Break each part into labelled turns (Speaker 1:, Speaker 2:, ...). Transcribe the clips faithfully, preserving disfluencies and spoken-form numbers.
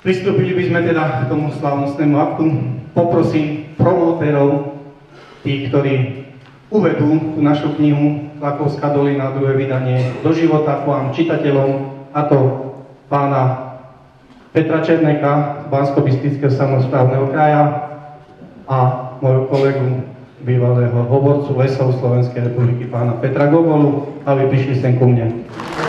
Speaker 1: Pristúpili by sme teda k tomu slávnostnému aktu. Poprosím promotérov, tých, ktorí uvedú tú našu knihu Klakovská dolina, druhé vydanie, do života k vám, čitateľom, a to pána Petra Černeka z Banskobystrického samosprávneho kraja a môjho kolegu, bývalého hovorcu lesov Slovenskej republiky, pána Petra Gogolu, aby prišli sem ku mne.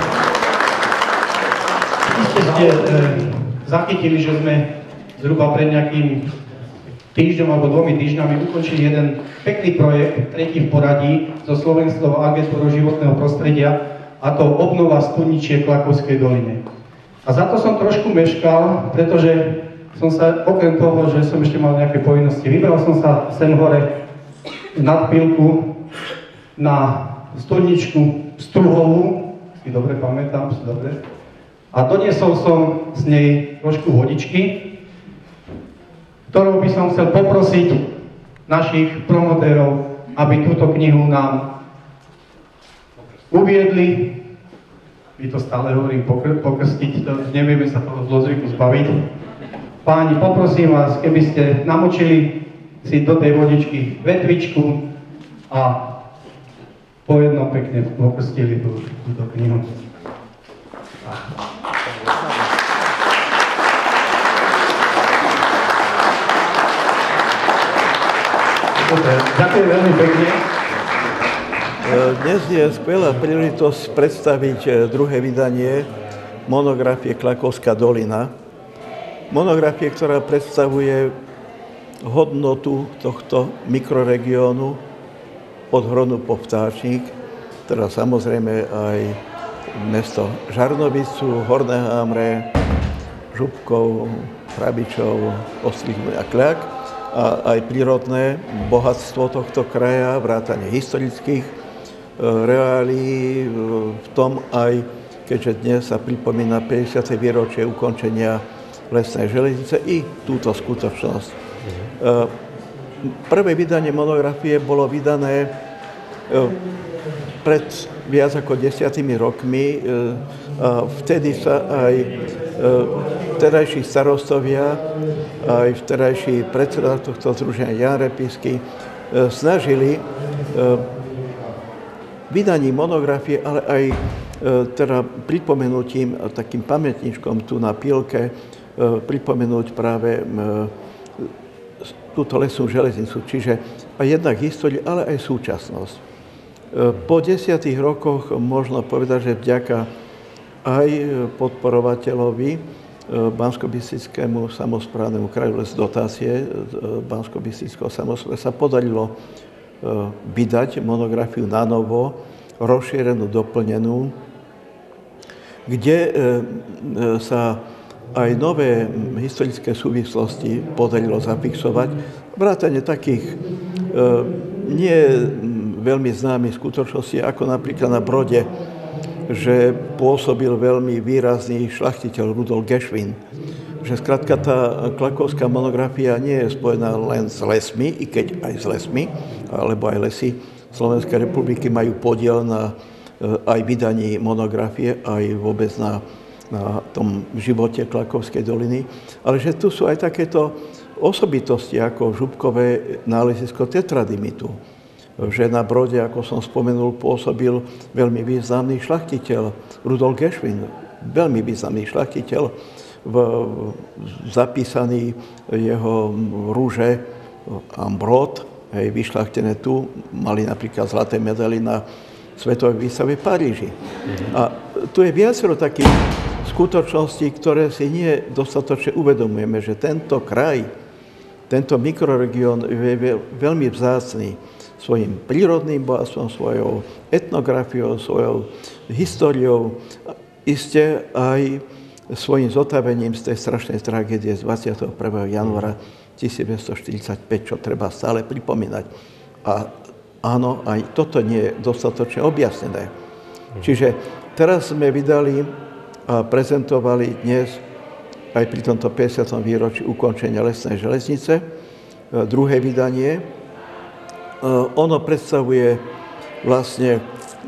Speaker 1: Iste ste e, zachytili, že sme zhruba pred nejakým týždňom alebo dvomi týždňami ukončili jeden pekný projekt, tretí v poradí, so Slovenskou agentúrou životného prostredia, a to obnova studničiek v Klakovskej doline. A za to som trošku meškal, pretože som sa, okrem toho, že som ešte mal nejaké povinnosti, vybral som sa sem hore nad Pilku na studničku Struhovú, si dobre pamätám, si dobre, a doniesol som z nej trošku vodičky, ktorou by som chcel poprosiť našich promotérov, aby túto knihu nám uviedli. My to stále hovorím pokr- pokrstiť, to nevieme sa toho zlozvyku zbaviť. Páni, poprosím vás, keby ste namočili si do tej vodičky vetvičku a po jednom pekne pokrstili tú, túto knihu. Dobre, ďakujem veľmi pekne.
Speaker 2: Dnes je skvelá príležitosť predstaviť druhé vydanie monografie Klakovská dolina. Monografie, ktorá predstavuje hodnotu tohto mikroregiónu od Hronu po Vtáčnik, teda samozrejme aj mesto Žarnovicu, Horné Hámre, Župkov, Hrabičov, Ostrých a Kľak, a aj prírodné bohatstvo tohto kraja, vrátane historických reálií, v tom aj, keďže dnes sa pripomína päťdesiate výročie ukončenia lesnej železnice, i túto skutočnosť. Prvé vydanie monografie bolo vydané pred viac ako desiatimi rokmi. A vtedy sa aj vtedajší starostovia, aj vtedajší predseda tohto združenia Jan Repisky snažili vydaním monografie, ale aj teda pripomenutím, takým pamätničkom tu na Pilke, pripomenúť práve túto lesnú železnicu, čiže aj jednak históriu, ale aj súčasnosť. Po desiatich rokoch možno povedať, že vďaka aj podporovateľovi Banskobystrickému samosprávnemu kraju les dotácie Banskobystrického samosprávy sa podarilo vydať monografiu na novo, rozšírenú, doplnenú, kde sa aj nové historické súvislosti podarilo zafixovať, vrátane takých e, nie veľmi známych skutočností, ako napríklad na Brode, že pôsobil veľmi výrazný šľachtiteľ Rudolf Geschwin. Že skrátka tá klakovská monografia nie je spojená len s lesmi, i keď aj s lesmi, alebo aj lesy Slovenskej republiky majú podiel na e, aj vydaní monografie, aj vôbec na na tom živote Klakovskej doliny, ale že tu sú aj takéto osobitosti, ako župkové nálezisko tetradymitu. Že na Brode, ako som spomenul, pôsobil veľmi významný šľachtiteľ Rudolf Geschwin, veľmi významný šľachtiteľ, v, zapísaný jeho rúže Ambrot, hej, vyšľachtené tu, mali napríklad zlaté medaily na svetovej výstave v Paríži. Mm-hmm. A tu je viacero takých skutočnosti, ktoré si nie dostatočne uvedomujeme, že tento kraj, tento mikroregión je veľmi vzácny svojim prírodným bohatstvom, svojou etnografiou, svojou históriou, iste aj svojim zotavením z tej strašnej tragédie z dvadsiateho prvého januára devätnásťstoštyridsaťpäť, čo treba stále pripomínať. A áno, aj toto nie je dostatočne objasnené. Čiže teraz sme vydali a prezentovali dnes aj pri tomto päťdesiatom výročí ukončenia lesnej železnice druhé vydanie. Ono predstavuje vlastne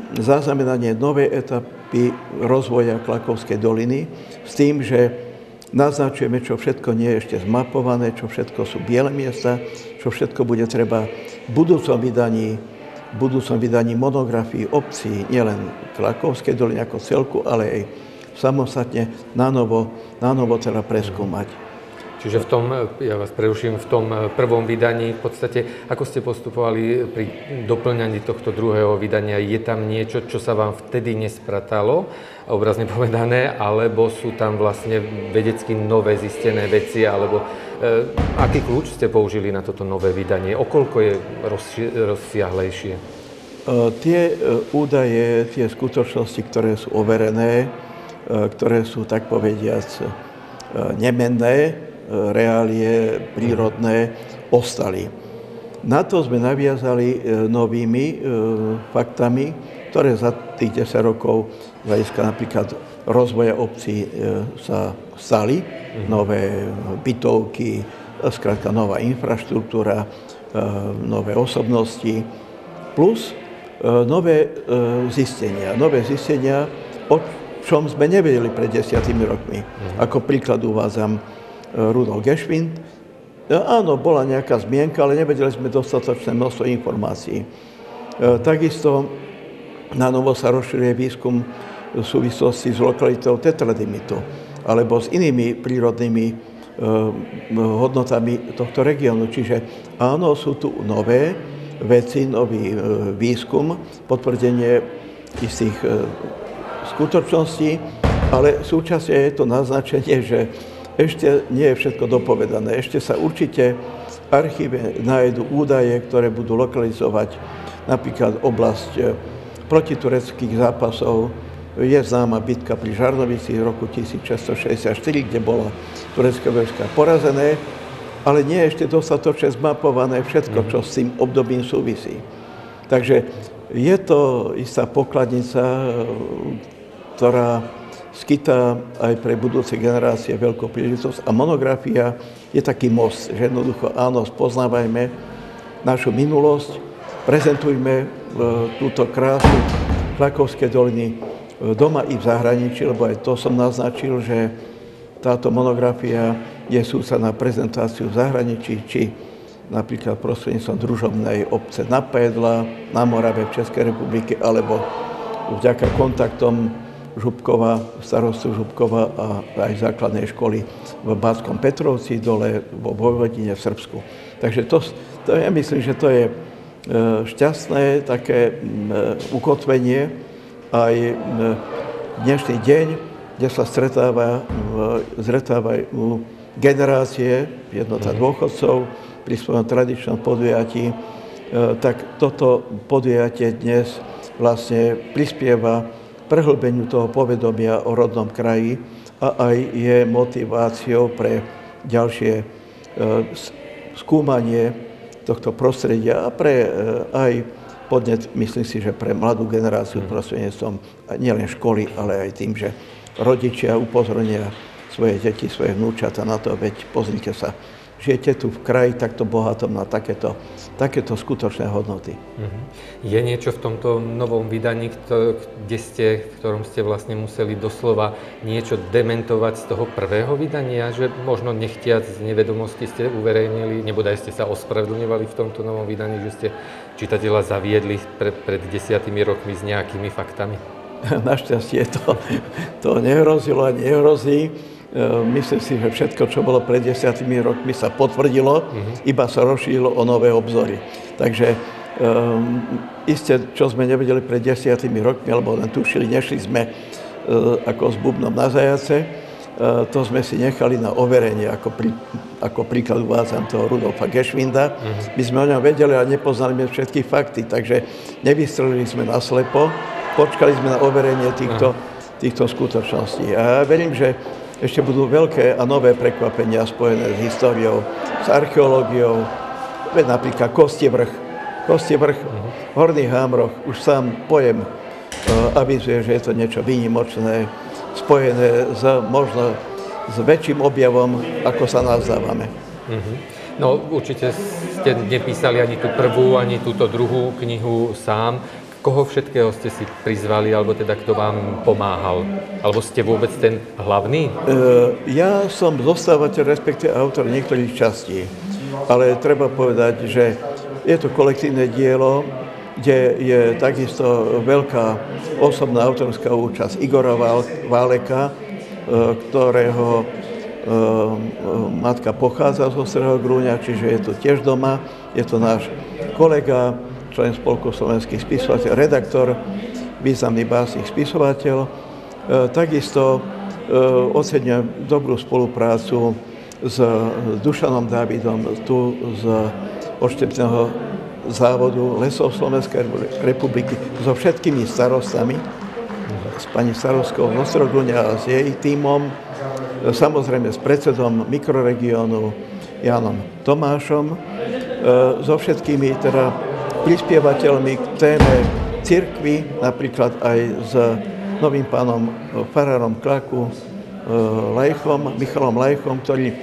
Speaker 2: zaznamenanie novej etapy rozvoja Klakovskej doliny s tým, že naznačujeme, čo všetko nie je ešte zmapované, čo všetko sú biele miesta, čo všetko bude treba v budúcom vydaní, v budúcom vydaní monografií obcí, nielen Klakovskej doline ako celku, ale aj samostatne nanovo, nanovo teda preskúmať.
Speaker 3: Čiže v tom, ja vás preruším, v tom prvom vydaní v podstate, ako ste postupovali pri doplňaní tohto druhého vydania, je tam niečo, čo sa vám vtedy nespratalo, obrazne povedané, alebo sú tam vlastne vedecky nové zistené veci, alebo e, aký kľúč ste použili na toto nové vydanie? Okoľko je rozsi- rozsiahlejšie?
Speaker 2: E, tie e, údaje, tie skutočnosti, ktoré sú overené, e, ktoré sú, tak povediac, e, nemenné, reálie prírodné ostali. Na to sme naviazali novými e, faktami, ktoré za tých desať rokov z hľadiska napríklad rozvoja obcí e, sa stali. Mm-hmm. Nové bytovky, skrátka nová infraštruktúra, e, nové osobnosti, plus e, nové e, zistenia. Nové zistenia, o čom sme nevedeli pred desiatimi rokmi. Mm-hmm. Ako príklad uvádzam Rudolf Geschwind. Áno, bola nejaká zmienka, ale nevedeli sme dostatočné množstvo informácií. E, takisto na novo sa rozširuje výskum v súvislosti s lokalitou tetradimitu alebo s inými prírodnými e, hodnotami tohto regiónu. Čiže áno, sú tu nové veci, nový e, výskum, potvrdenie istých e, skutočností, ale súčasne je to naznačenie, že ešte nie je všetko dopovedané. Ešte sa určite v archíve nájdu údaje, ktoré budú lokalizovať napríklad oblasť protitureckých zápasov. Je známa bitka pri Žarnovici v roku tisícšesťstošesťdesiatštyri, kde bola turecké vojska porazené, ale nie je ešte dostatočne zmapované všetko, čo s tým obdobím súvisí. Takže je to istá pokladnica, ktorá skýta aj pre budúce generácie veľkú príležitosť a monografia je taký most, že jednoducho áno, spoznávajme našu minulosť, prezentujme túto krásu Klakovskej doliny doma i v zahraničí, lebo aj to som naznačil, že táto monografia je súca na prezentáciu v zahraničí, či napríklad prostredníctvom družobnej obce na Pajedla, na Morave v Českej republike, alebo vďaka kontaktom Župkova, starostu Župkova a aj základnej školy v Batskom Petrovci, dole vo Vojvodine v Srbsku. Takže to, to ja myslím, že to je šťastné také ukotvenie aj dnešný deň, kde sa stretáva, stretávajú generácie, jednota dôchodcov pri svojom tradičnom podujatí, tak toto podujatie dnes vlastne prispieva prehlbeniu toho povedomia o rodnom kraji a aj je motiváciou pre ďalšie e, skúmanie tohto prostredia a pre e, aj podnet, myslím si, že pre mladú generáciu prostredníctvom nielen školy, ale aj tým, že rodičia upozornia svoje deti, svoje vnúčata na to, veď pozrite sa, žijete tu v kraji takto bohatom na takéto, takéto skutočné hodnoty.
Speaker 3: Je niečo v tomto novom vydaní, kde ste, v ktorom ste vlastne museli doslova niečo dementovať z toho prvého vydania, že možno nechtiac z nevedomosti ste uverejnili, nebodaj ste sa ospravedlňovali v tomto novom vydaní, že ste čitateľa zaviedli pred, pred desiatimi rokmi s nejakými faktami?
Speaker 2: Našťastie to, to nehrozilo a nehrozí. Myslím si, že všetko, čo bolo pred desiatimi rokmi, sa potvrdilo, mm-hmm. iba sa rozšírilo o nové obzory. Takže um, isté, čo sme nevedeli pred desiatimi rokmi, alebo len tušili, nešli sme uh, ako s bubnom na zajace, uh, to sme si nechali na overenie, ako, prí, ako príklad uvádzam toho Rudolfa Geschwinda. Mm-hmm. My sme o ňom vedeli, ale nepoznali sme všetky fakty, takže nevystrelili sme naslepo, počkali sme na overenie týchto, mm-hmm. týchto skutočností. A ja verím, že ešte budú veľké a nové prekvapenia spojené s históriou, s archeológiou, veď napríklad Kostievrch. Kostievrch v Horných Hámroch, už sám pojem uh, avizuje, že je to niečo výnimočné, spojené s možno s väčším objavom, ako sa nazdávame.
Speaker 3: Mm-hmm. No určite ste nepísali ani tú prvú, ani túto druhú knihu sám. Koho všetkého ste si prizvali, alebo teda kto vám pomáhal? Alebo ste vôbec ten hlavný?
Speaker 2: Ja som zostávateľ, respektíve autor niektorých častí. Ale treba povedať, že je to kolektívne dielo, kde je takisto veľká osobná autorská účasť Igora Váleka, ktorého matka pochádza z Ostrého Grúňa, čiže je to tiež doma. Je to náš kolega, člen Spolku slovenských spisovateľov, redaktor, významný básnik, spisovateľ. E, takisto e, oceňujem dobrú spoluprácu s Dušanom Dávidom tu z odštepného závodu Lesov Slovenskej republiky, so všetkými starostami, s pani starostkou z Ostrého Grúňa a s jej tímom, e, samozrejme s predsedom mikroregiónu Jánom Tomášom, e, so všetkými teda prispievateľmi k téme cirkvi, napríklad aj s novým pánom farárom Klaku, Lajchom, Michalom Lajchom, ktorý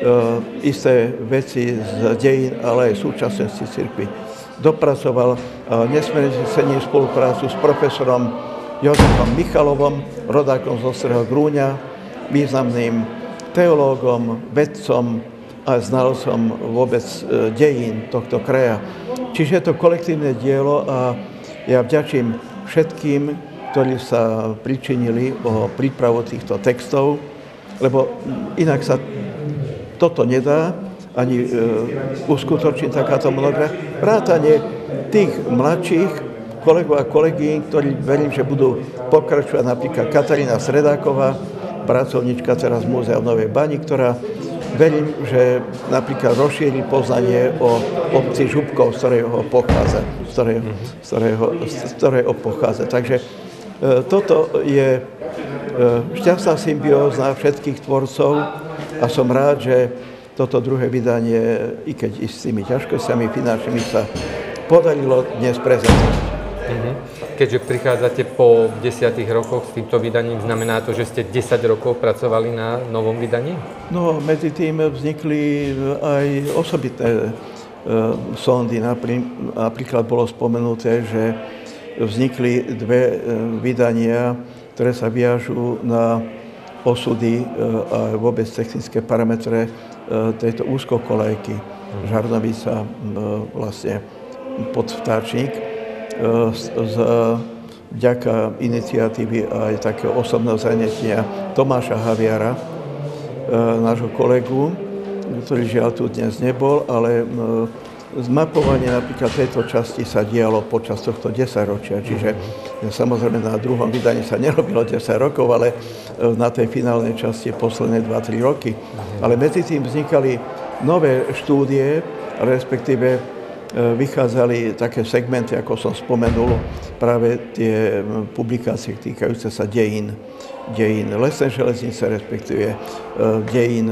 Speaker 2: isté veci z dejín, ale aj súčasnosti cirkvi dopracoval. Nesmierne cením spoluprácu s profesorom Jozefom Michalovom, rodákom z Ostrého Grúňa, významným teológom, vedcom a znalcom vôbec dejín tohto kraja. Čiže je to kolektívne dielo a ja vďačím všetkým, ktorí sa pričinili o prípravu týchto textov, lebo inak sa toto nedá ani e, uskutočniť takáto monografia. Vrátane tých mladších kolegov a kolegyň, ktorí verím, že budú pokračovať, napríklad Katarína Sredáková, pracovníčka teraz Múzea v Novej Bani, ktorá verím, že napríklad rozšíri poznanie o obci Župkov, z ktorého pochádza. Z ktorého, z ktorého, z ktorého pochádza. Takže e, toto je e, šťastná symbióza všetkých tvorcov a som rád, že toto druhé vydanie, i keď i s tými ťažkosťami finančnými, sa podarilo dnes prezentovať.
Speaker 3: Mhm. Keďže prichádzate po desiatich rokoch s týmto vydaním, znamená to, že ste desať rokov pracovali na novom vydaní?
Speaker 2: No, medzi tým vznikli aj osobitné e, sondy. Napríklad bolo spomenuté, že vznikli dve e, vydania, ktoré sa viažú na osudy e, a vôbec technické parametre e, tejto úzkokolejky. Žarnovica, e, vlastne Podvtáčnik. Z, z, vďaka iniciatívy aj takého osobného zanetia Tomáša Haviara, e, nášho kolegu, ktorý žiaľ tu dnes nebol, ale e, zmapovanie napríklad tejto časti sa dialo počas tohto desaťročia, čiže mm-hmm. samozrejme na druhom vydaní sa nerobilo desať rokov, ale e, na tej finálnej časti posledné dva tri roky. Mm-hmm. Ale medzi tým vznikali nové štúdie, respektíve vychádzali také segmenty, ako som spomenul, práve tie publikácie týkajúce sa dejín, dejín lesnej železnice, respektíve dejín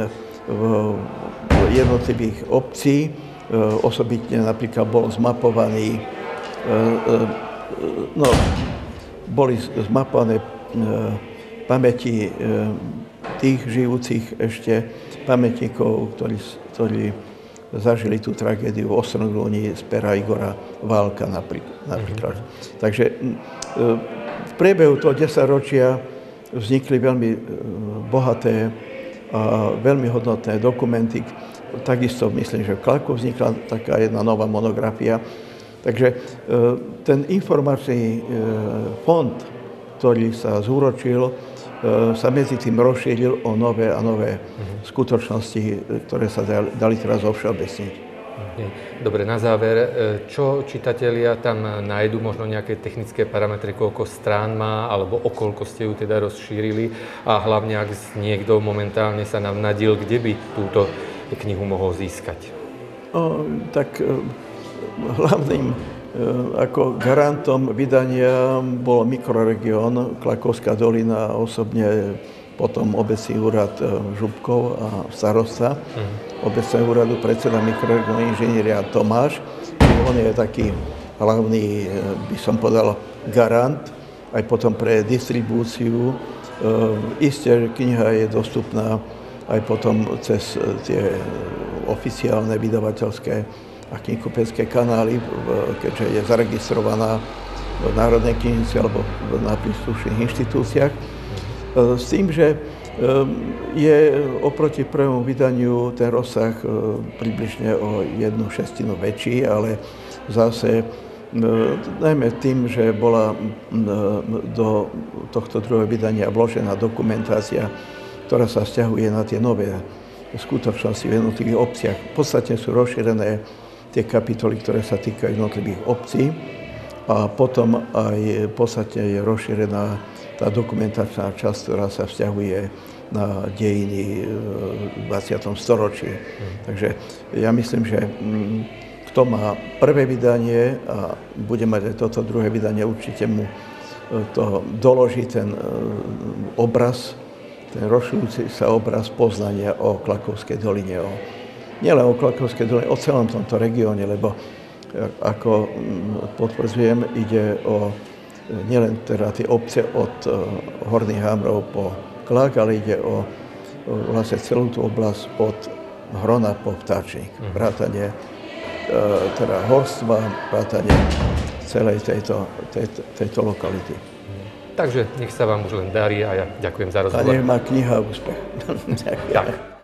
Speaker 2: jednotlivých obcí. Osobitne napríklad bol zmapovaný, no, boli zmapované pamäti tých žijúcich ešte pamätníkov, ktorí, ktorí zažili tú tragédiu v Ostrom Grúni z pera Igora Válka napríklad. Mm-hmm. Takže v priebehu toho desaťročia vznikli veľmi bohaté a veľmi hodnotné dokumenty. Takisto myslím, že v Klaku vznikla taká jedna nová monografia. Takže ten informačný fond, ktorý sa zúročil, sa medzi tým rozšíril o nové a nové uh-huh. skutočnosti, ktoré sa dali teraz ovšeobecniť.
Speaker 3: Dobre, na záver, čo čitatelia tam nájdu, možno nejaké technické parametre, koľko strán má, alebo o koľko ste ju teda rozšírili a hlavne, ak niekto momentálne sa nám nadil, kde by túto knihu mohol získať?
Speaker 2: O, tak hlavným ako garantom vydania bol mikroregión Klakovská dolina a osobne potom obecný úrad Župkov a starosta mm. obecného úradu predseda mikroregiónu inžinieria Tomáš. On je taký hlavný, by som povedal, garant aj potom pre distribúciu. Isté, kniha je dostupná aj potom cez tie oficiálne vydavateľské a knihkupecké kanály, keďže je zaregistrovaná v Národnej knižnici alebo na príslušných inštitúciách. S tým, že je oproti prvému vydaniu ten rozsah približne o jednu šestinu väčší, ale zase najmä tým, že bola do tohto druhého vydania vložená dokumentácia, ktorá sa vzťahuje na tie nové skutočnosti v jednotlivých obciach. V podstate sú rozšírené tie kapitoly, ktoré sa týkajú jednotlivých obcí a potom aj v podstate je rozšírená tá dokumentačná časť, ktorá sa vzťahuje na dejiny v dvadsiatom storočí. Mm. Takže ja myslím, že kto má prvé vydanie a bude mať aj toto druhé vydanie, určite mu to doloží ten obraz, ten rozširujúci sa obraz poznania o Klakovskej doline. O, nielen o Klakovskej doline, o celom tomto regióne, lebo ako potvrdzujem, ide o nielen teda tie obce od Horných Hamrov po Klak, ale ide o, o vlastne celú tú oblasť od Hrona po Vtáčnik. Mm. Vrátanie e, teda horstva, vrátanie celej tejto, tejto, tejto lokality.
Speaker 3: Takže nech sa vám už len darí a ja ďakujem za rozhovor.
Speaker 2: A nech má kniha úspech.
Speaker 3: Tak.